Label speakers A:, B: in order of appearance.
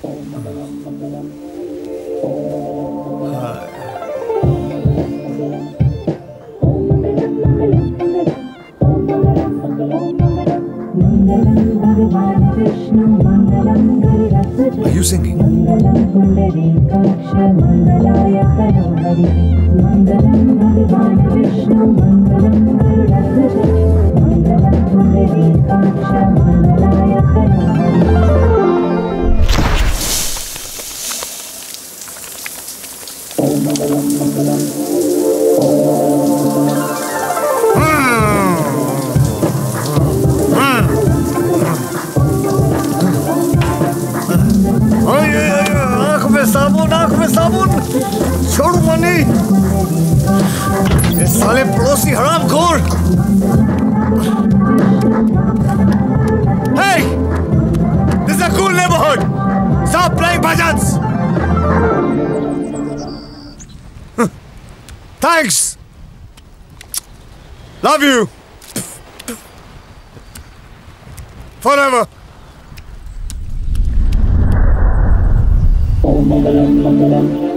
A: Are you singing? आंख में साबुन छोड़ मनी ये साले पड़ोसी हरामखोर Hey, this is a cool neighborhood. Stop playing bhajans. Thanks. Love you. Forever. Om Mangalam Mangalam